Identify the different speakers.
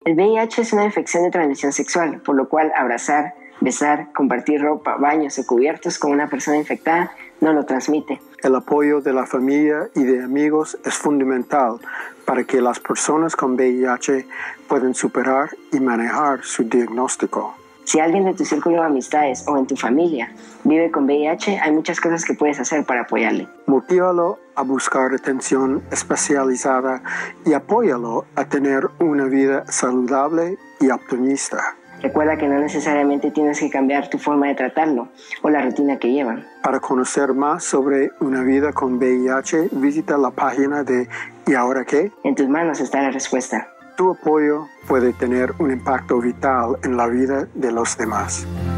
Speaker 1: El VIH es una infección de transmisión sexual, por lo cual abrazar, besar, compartir ropa, baños o cubiertos con una persona infectada no lo transmite.
Speaker 2: El apoyo de la familia y de amigos es fundamental para que las personas con VIH puedan superar y manejar su diagnóstico.
Speaker 1: Si alguien de tu círculo de amistades o en tu familia vive con VIH, hay muchas cosas que puedes hacer para apoyarle.
Speaker 2: Motívalo a buscar atención especializada y apóyalo a tener una vida saludable y optimista.
Speaker 1: Recuerda que no necesariamente tienes que cambiar tu forma de tratarlo o la rutina que llevan.
Speaker 2: Para conocer más sobre una vida con VIH, visita la página de ¿Y ahora qué?
Speaker 1: En tus manos está la respuesta.
Speaker 2: Tu apoyo puede tener un impacto vital en la vida de los demás.